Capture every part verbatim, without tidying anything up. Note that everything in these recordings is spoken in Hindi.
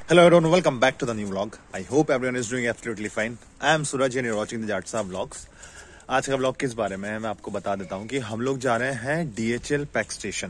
Hello everyone, welcome back to the new vlog. I hope everyone is doing absolutely fine. I am Suraj and you're watching the Jatsa vlogs. आज का vlog किस बारे में है मैं आपको बता देता हूँ कि हम लोग जा रहे हैं D H L pack station.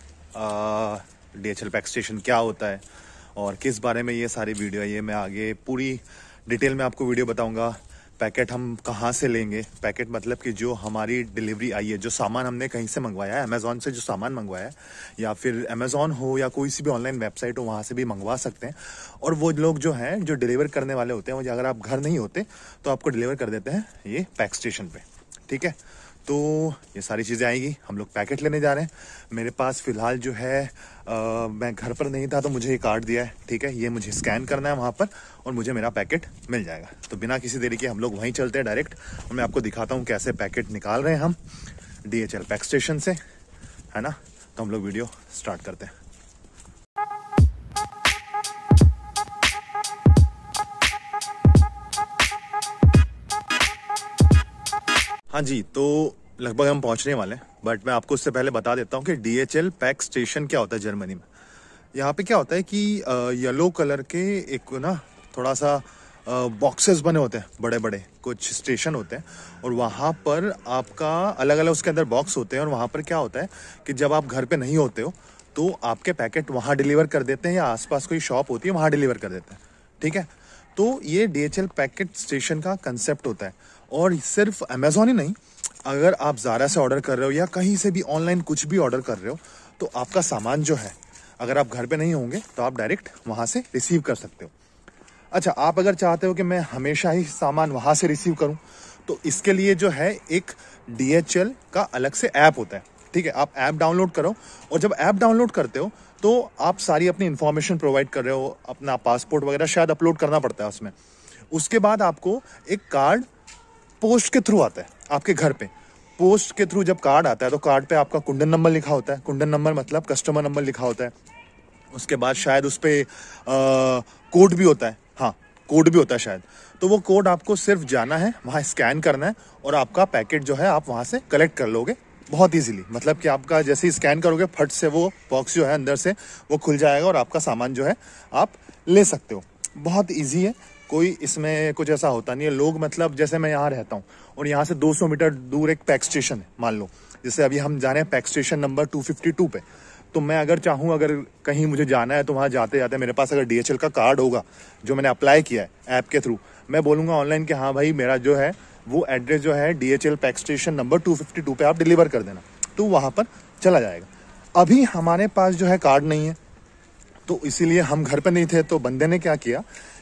D H L pack station क्या होता है और किस बारे में ये सारी वीडियो है, ये मैं आगे पूरी डिटेल में आपको वीडियो बताऊंगा। पैकेट हम कहाँ से लेंगे, पैकेट मतलब कि जो हमारी डिलीवरी आई है, जो सामान हमने कहीं से मंगवाया है, अमेजोन से जो सामान मंगवाया है या फिर अमेजोन हो या कोई सी भी ऑनलाइन वेबसाइट हो, वहाँ से भी मंगवा सकते हैं। और वो लोग जो हैं जो डिलीवर करने वाले होते हैं, वो अगर आप घर नहीं होते तो आपको डिलीवर कर देते हैं ये पैक स्टेशन पे। ठीक है, तो ये सारी चीज़ें आएगी। हम लोग पैकेट लेने जा रहे हैं। मेरे पास फ़िलहाल जो है आ, मैं घर पर नहीं था तो मुझे ये कार्ड दिया है। ठीक है, ये मुझे स्कैन करना है वहाँ पर और मुझे मेरा पैकेट मिल जाएगा। तो बिना किसी देरी के हम लोग वहीं चलते हैं डायरेक्ट और मैं आपको दिखाता हूँ कैसे पैकेट निकाल रहे हैं हम D H L pack station से, है ना। तो हम लोग वीडियो स्टार्ट करते हैं। हाँ जी, तो लगभग हम पहुंचने वाले हैं, बट मैं आपको उससे पहले बता देता हूँ कि D H L pack station क्या होता है जर्मनी में। यहाँ पे क्या होता है कि येलो कलर के एक ना थोड़ा सा बॉक्सेस बने होते हैं, बड़े बड़े कुछ स्टेशन होते हैं और वहाँ पर आपका अलग अलग उसके अंदर बॉक्स होते हैं। और वहाँ पर क्या होता है कि जब आप घर पे नहीं होते हो तो आपके पैकेट वहाँ डिलीवर कर देते हैं या आसपास कोई शॉप होती है वहाँ डिलीवर कर देते हैं। ठीक है, तो ये D H L packet station का कंसेप्ट होता है। और सिर्फ अमेजोन ही नहीं, अगर आप ज़ारा से ऑर्डर कर रहे हो या कहीं से भी ऑनलाइन कुछ भी ऑर्डर कर रहे हो तो आपका सामान जो है, अगर आप घर पे नहीं होंगे तो आप डायरेक्ट वहाँ से रिसीव कर सकते हो। अच्छा, आप अगर चाहते हो कि मैं हमेशा ही सामान वहाँ से रिसीव करूँ तो इसके लिए जो है एक डी एच एल का अलग से ऐप होता है। ठीक है, आप ऐप डाउनलोड करो और जब ऐप डाउनलोड करते हो तो आप सारी अपनी इन्फॉर्मेशन प्रोवाइड कर रहे हो, अपना पासपोर्ट वगैरह शायद अपलोड करना पड़ता है उसमें। उसके बाद आपको एक कार्ड पोस्ट के थ्रू आता है आपके घर पे। पोस्ट के थ्रू जब कार्ड आता है तो कार्ड पे आपका कुंडन नंबर लिखा होता है। कुंडन नंबर मतलब कस्टमर नंबर लिखा होता है। उसके बाद शायद उस पर कोड भी होता है, हाँ कोड भी होता है शायद। तो वो कोड आपको सिर्फ जाना है, वहाँ स्कैन करना है और आपका पैकेट जो है आप वहाँ से कलेक्ट कर लोगे बहुत इजीली। मतलब कि आपका जैसे ही स्कैन करोगे फट से वो बॉक्स जो है अंदर से वो खुल जाएगा और आपका सामान जो है आप ले सकते हो। बहुत इजी है, कोई इसमें कुछ ऐसा होता नहीं है। लोग मतलब जैसे मैं यहाँ रहता हूँ और यहाँ से दो सौ मीटर दूर एक पैक स्टेशन है, मान लो जैसे अभी हम जा रहे हैं पैक स्टेशन नंबर दो सौ बावन पे। तो मैं अगर चाहूँ, अगर कहीं मुझे जाना है तो वहाँ जाते जाते मेरे पास अगर डी एच एल का कार्ड होगा जो मैंने अप्लाई किया है ऐप के थ्रू, मैं बोलूँगा ऑनलाइन कि हाँ भाई मेरा जो है वो एड्रेस जो है D H L pack station number दो सौ बावन पे आप डिलीवर कर देना, तो वहाँ पर चला जाएगा। अभी हमारे पास जो है कार्ड नहीं है तो इसीलिए हम घर पर नहीं थे। तो बंदे ने क्या किया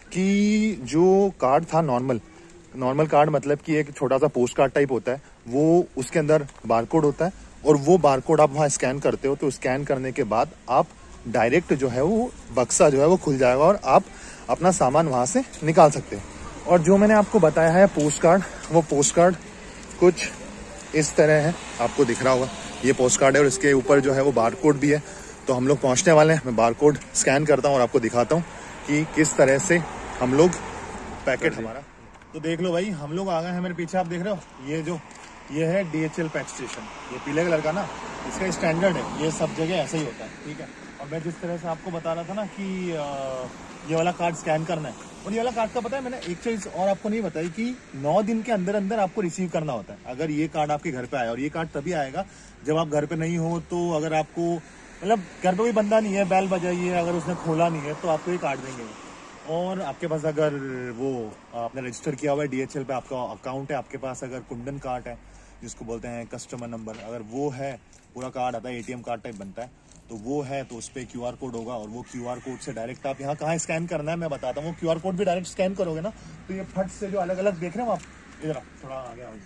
कि जो कार्ड था नॉर्मल नॉर्मल कार्ड मतलब कि एक छोटा सा पोस्ट कार्ड टाइप होता है, वो उसके अंदर बारकोड होता है और वो बारकोड आप वहाँ स्कैन करते हो। तो स्कैन करने के बाद आप डायरेक्ट जो है वो बक्सा जो है वो खुल जाएगा और आप अपना सामान वहाँ से निकाल सकते हो। और जो मैंने आपको बताया है पोस्ट कार्ड, वो पोस्ट कार्ड कुछ इस तरह है, आपको दिख रहा होगा ये पोस्ट कार्ड है और इसके ऊपर जो है वो बारकोड भी है। तो हम लोग पहुँचने वाले हैं, मैं बारकोड स्कैन करता हूँ और आपको दिखाता हूँ कि किस तरह से हम लोग पैकेट हमारा। तो देख लो भाई, हम लोग आ गए हैं। मेरे पीछे आप देख रहे हो ये जो ये है D H L pack station, ये पीले कलर का ना, इसका स्टैंडर्ड है, ये सब जगह ऐसा ही होता है। ठीक है, और मैं जिस तरह से आपको बता रहा था ना कि ये वाला कार्ड स्कैन करना है, और ये वाला कार्ड का पता है मैंने एक चीज़ और आपको नहीं बताई कि नौ दिन के अंदर अंदर आपको रिसीव करना होता है अगर ये कार्ड आपके घर पे आया। और ये कार्ड तभी आएगा जब आप घर पे नहीं हो। तो अगर आपको मतलब घर पे कोई बंदा नहीं है, बैल बजाइए, अगर उसने खोला नहीं है तो आपको ये कार्ड देंगे। और आपके पास अगर वो आपने रजिस्टर किया हुआ है डी एच एल पे, आपका अकाउंट है, आपके पास अगर कुंडन कार्ड है जिसको बोलते हैं कस्टमर नंबर, अगर वो है, पूरा कार्ड आता है, A T M card type बनता है, तो वो है तो उस पर क्यू आर कोड होगा और वो क्यू आर कोड से डायरेक्ट आप यहाँ कहाँ स्कैन करना है मैं बताता हूँ। वो क्यू आर कोड भी डायरेक्ट स्कैन करोगे ना तो ये फट से जो अलग अलग देख रहे हो आप, इधर थोड़ा आगे आओ,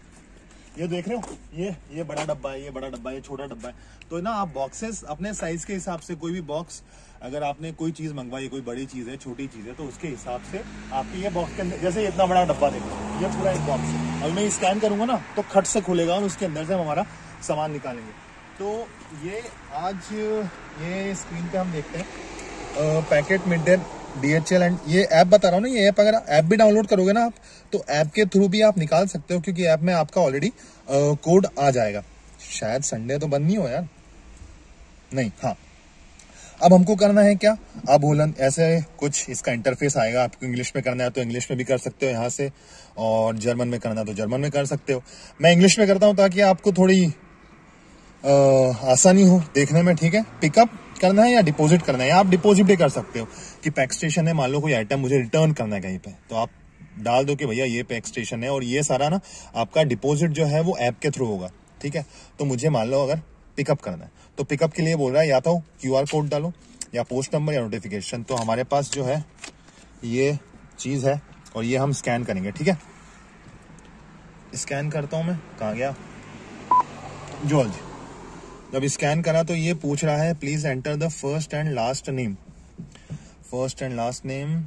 ये देख रहे हो, ये ये बड़ा डब्बा है, ये बड़ा डब्बा है, ये छोटा डब्बा है। तो ना आप बॉक्सेस अपने साइज के हिसाब से, कोई भी बॉक्स अगर आपने कोई चीज मंगवाई, कोई बड़ी चीज है, छोटी चीज है, तो उसके हिसाब से आपके ये बॉक्स के अंदर, जैसे इतना बड़ा डब्बा देखो, ये पूरा एक बॉक्स है। अब मैं स्कैन करूंगा ना तो खट से खुलेगा और उसके अंदर से हम हमारा सामान निकालेंगे। तो ये आज ये स्क्रीन पे हम देखते हैं packet mid D H L and ये ऐप बता रहा हूँ ना, ये ऐप अगर ऐप भी डाउनलोड करोगे ना आप तो ऐप के थ्रू भी आप निकाल सकते हो, क्योंकि ऐप में आपका ऑलरेडी कोड आ जाएगा। शायद संडे तो बंद नहीं हो यार, नहीं, हाँ अब हमको करना है क्या, अबोलन, ऐसे कुछ इसका इंटरफेस आएगा। आपको इंग्लिश में करना है तो इंग्लिश में भी कर सकते हो यहाँ से, और जर्मन में करना है तो जर्मन में कर सकते हो। मैं इंग्लिश में करता हूँ ताकि आपको थोड़ी आ, आसानी हो देखने में, ठीक है। पिकअप करना है या डिपॉजिट करना है, आप डिपॉजिट भी कर सकते हो कि पैक स्टेशन है, मान लो कोई आइटम मुझे रिटर्न करना है कहीं पे, तो आप डाल दो कि भैया ये पैक स्टेशन है, और ये सारा ना आपका डिपॉजिट जो है वो ऐप के थ्रू होगा, ठीक है। तो मुझे मान लो अगर पिकअप करना है तो पिकअप के लिए बोल रहा है या तो क्यूआर कोड डालो या पोस्ट नंबर या नोटिफिकेशन। तो हमारे पास जो है ये चीज है और ये हम स्कैन करेंगे, ठीक है। स्कैन करता हूं मैं, कहाँ गया जॉर्ज। जब स्कैन करा तो ये पूछ रहा है please enter the first and last name. First and last name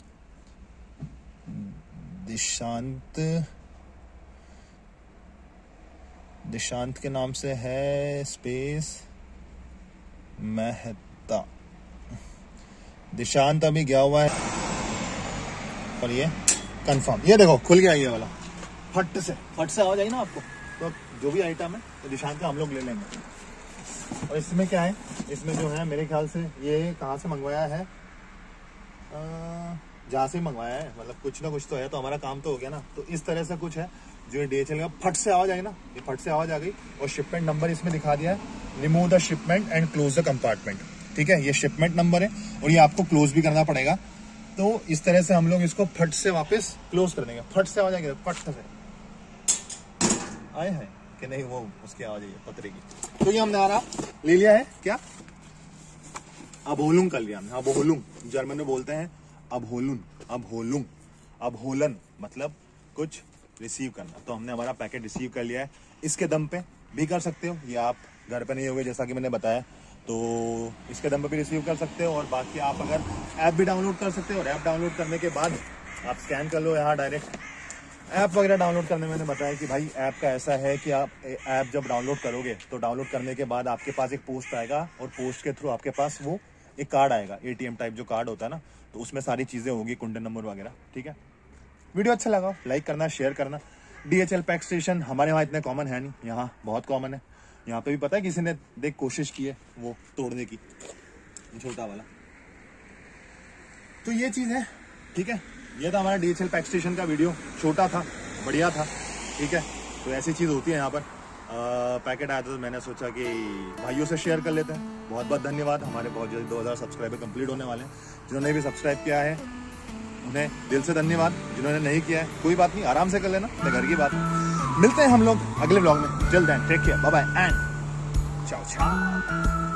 Dishant, Dishant के नाम से है, स्पेस मेहता। दिशांत अभी गया हुआ है और ये कंफर्म, ये देखो खुल गया ये वाला, फट से फट से आवाज आई ना आपको। तो जो भी आइटम है तो दिशांत का हम लोग ले लेंगे। और इसमें क्या है, इसमें जो है मेरे ख्याल से ये कहाँ से मंगवाया है, जहाँ से मंगवाया है, मतलब कुछ ना कुछ तो है, तो हमारा काम तो हो गया ना। तो इस तरह से कुछ है जो ये डीएचएल का, फट से आवाज आई ना, ये फट से आवाज आ गई। और शिपमेंट नंबर इसमें दिखा दिया है, remove the shipment and close the compartment, ठीक है। ये शिपमेंट नंबर है और ये आपको क्लोज भी करना पड़ेगा। तो इस तरह से हम लोग इसको फट से वापस क्लोज कर देंगे। फट से आवाज आएगी, फट से आए हैं कि नहीं, वो उसकी आवाज है पतरे की। तो ये हमने हमारा ले लिया है क्या, अबहोलुंग कर लिया हमने। अबहोलुंग जर्मन में बोलते हैं अबहोलुन, अबहोलुंग, अबहोलन मतलब कुछ रिसीव करना। तो हमने हमारा पैकेट रिसीव कर लिया है। इसके दम पे भी कर सकते हो, ये आप घर पे नहीं होगे जैसा कि मैंने बताया, तो इसके दम पे भी रिसीव कर सकते हो। और बाकी आप अगर ऐप भी डाउनलोड कर सकते हो, और ऐप डाउनलोड करने के बाद आप स्कैन कर लो यहाँ डायरेक्ट। ऐप वगैरह डाउनलोड करने में मैंने बताया कि भाई ऐप का ऐसा है कि आप ऐप जब डाउनलोड करोगे तो डाउनलोड करने के बाद आपके पास एक पोस्ट आएगा, और पोस्ट के थ्रू आपके पास वो एक कार्ड आएगा, एटीएम टाइप जो कार्ड होता है ना, तो उसमें सारी चीजें होगी, कुंडन नंबर वगैरह, ठीक है। वीडियो अच्छा लगा लाइक करना, शेयर करना। डीएचएल पैक स्टेशन हमारे वहाँ इतने कॉमन है नहीं, यहाँ बहुत कॉमन है। यहाँ पे भी पता है किसी ने देख कोशिश की है वो तोड़ने की, छोटा वाला। तो ये चीज है, ठीक है। ये था हमारा डीएचएल पैक स्टेशन का वीडियो, छोटा था, बढ़िया था, ठीक है। तो ऐसी चीज होती है यहाँ पर। आ, पैकेट आया था तो मैंने सोचा कि भाइयों से शेयर कर लेते हैं। बहुत बहुत धन्यवाद, हमारे बहुत जल्दी दो हज़ार सब्सक्राइबर कंप्लीट होने वाले हैं। जिन्होंने भी सब्सक्राइब किया है उन्हें दिल से धन्यवाद, जिन्होंने नहीं किया है कोई बात नहीं, आराम से कर लेना, अपने घर की बात। मिलते हैं हम लोग अगले व्लॉग में, जल्द हैं। Take care, bye bye and ciao चाओ।